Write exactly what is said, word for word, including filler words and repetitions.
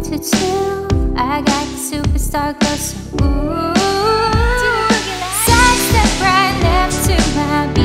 to chill. I got the superstar glow, so ooh. Sidestep right left to my beat.